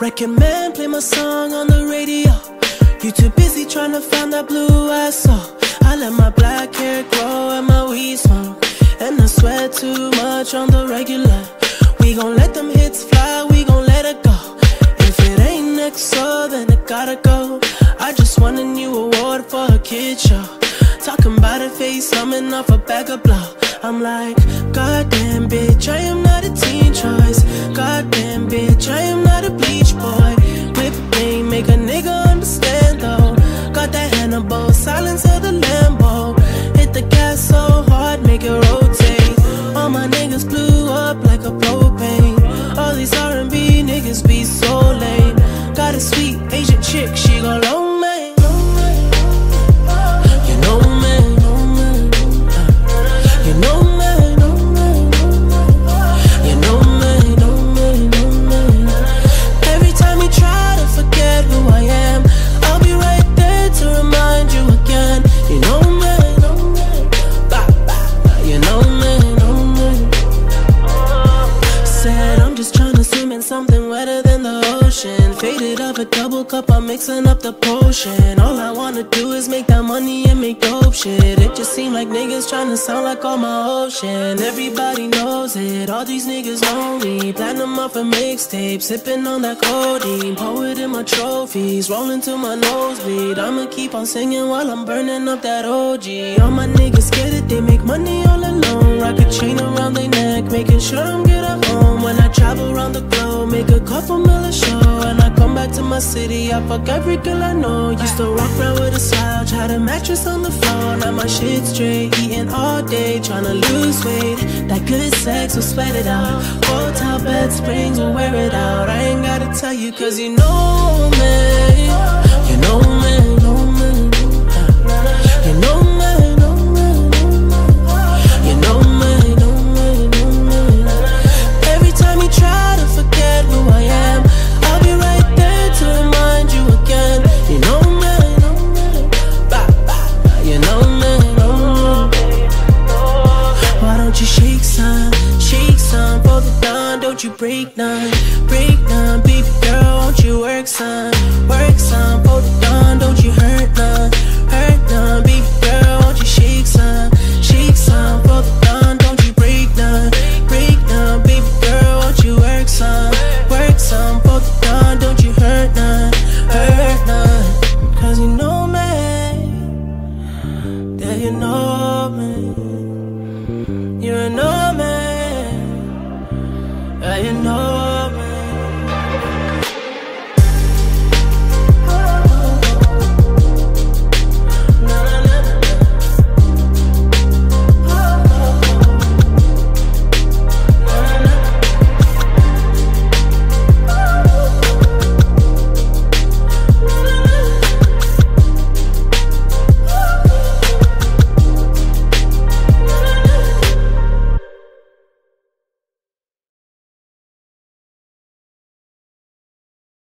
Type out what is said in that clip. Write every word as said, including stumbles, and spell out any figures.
Record man, play my song on the radio. You too busy trying to find that blue I saw. I let my black hair grow and my weed smoke, and I sweat too much on the regular. We gon' let them hits fly, we gon' let it go. If it ain't next, so then it gotta go. I just won a new award for a kid show. Talking about a face, coming off a bag of blow. I'm like, goddamn bitch, I am not a teen choice. Goddamn bitch, I am not a bleach boy. Whip game, make a nigga understand though. Got that Hannibal, silence of the Lambo. Hit the gas so hard, make it rotate. All my niggas blew up like a propane. All these R and B niggas be so lame. Got a sweet Asian chick, she gon' loan me. You know me, you know me, you know me, know me, know me. Every time you try to forget who I am, I'll be right there to remind you again. You know me, you know me, know me. Said I'm just tryna swim in something wetter than the ocean. Faded up a double cup, I'm mixing up the potion. All I wanna do is make that money and make dope shit. It just seem like niggas tryna sound like all my ocean. Everybody knows it, all these niggas know me. Platinum off a mixtape, sipping on that codeine. Poet in my trophies, rolling to my nosebleed. I'ma keep on singing while I'm burning up that O G. All my niggas scared that they make money all alone. Rock a chain around their neck, making sure I'm good at home. When I travel around the globe, make a couple mil a show. And I come back to my city, I fuck every girl I know. Used to walk around with a slouch, had a mattress on the floor. Now my shit straight, eating all day, tryna lose weight. That good sex will sweat it out. Hotel bed springs will wear it out. I ain't gotta tell you cause you know me. You know me, know me. You know me, know me. You know me, know me, know me. Every time you try to forget who I am, I'll be right there to remind you again. You know me, know me. You know me, know me. Why don't you shake some, shake some for the dawn? Don't you break none, break none. Baby girl, won't you work some, work some for the dawn? Don't you hurt none, hurt none. Baby girl, won't you shake some, shake some for the dawn? Don't you break none, break none. Baby girl, won't you work some, work some for the dawn? Don't you hurt none, hurt none. Cause you know me, yeah, you know me. You know